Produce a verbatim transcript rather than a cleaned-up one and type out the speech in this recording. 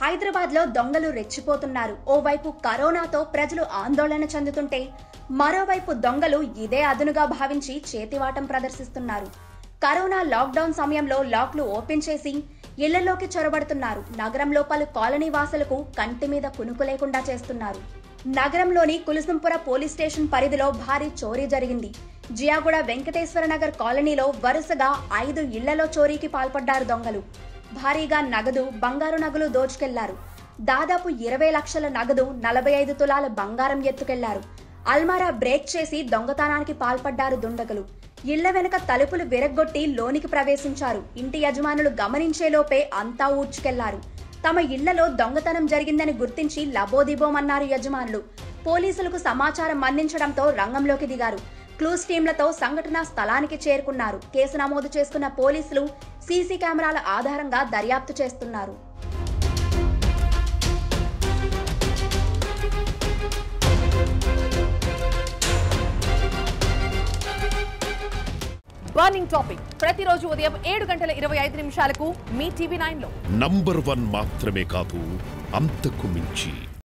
హైదరాబాద్ లో దొంగలు రెచ్చిపోతున్నారు. ఓవైపు కరోనాతో ప్రజలు ఆందోళన చెందుతుంటే మరోవైపు దొంగలు ఇదే అదునుగా భావించి చేతివాటం ప్రదర్శిస్తున్నారు. కరోనా లాక్డౌన్ సమయంలో లాక్లు ఓపెన్ చేసి ఇళ్లలోకి చొరబడుతున్నారు. నగరంలో పలు కాలనీ వాసులకు కంటి మీద కునుకు లేకుండా చేస్తున్నారు. నగరంలోని కులసుంపుర పోలీస్ స్టేషన్ పరిధిలో భారీ చోరీ జరిగింది. జియాగూడ వెంకటేశ్వర నగర్ కాలనీలో వరుసగా ఐదు ఇళ్లలో చోరీకి పాల్పడ్డారు దొంగలు. భారీగా నగదు, బంగారు నగలు దోచుకెళ్లారు. దాదాపు ఇరవై లక్షల నగదు, నలభై ఐదు తులాల బంగారం ఎత్తుకెళ్లారు. అల్మారా బ్రేక్ చేసి దొంగతనానికి పాల్పడ్డారు దుండగులు. ఇళ్ల వెనుక తలుపులు విరగ్గొట్టి లోనికి ప్రవేశించారు. ఇంటి యజమానులు గమనించేలోపే అంతా ఊడ్చుకెళ్లారు. తమ ఇళ్లలో దొంగతనం జరిగిందని గుర్తించి లబోదిబోమన్నారు యజమానులు. పోలీసులకు సమాచారం అందించడంతో రంగంలోకి దిగారు. క్లూస్ టీంలతో సంఘటనా స్థలానికి చేరుకున్నారు. కేసు నమోదు చేసుకున్న పోలీసులు సీసీ కెమెరాల ఆధారంగా దర్యాప్తు చేస్తున్నారు. బర్నింగ్ టాపిక్ ప్రతిరోజు ఉదయం ఏడు గంటల ఇరవై ఐదు నిమిషాలకు మీ టీవీ నైన్ లో నంబర్ వన్ మాత్రమే కాదు, అంతకు మించి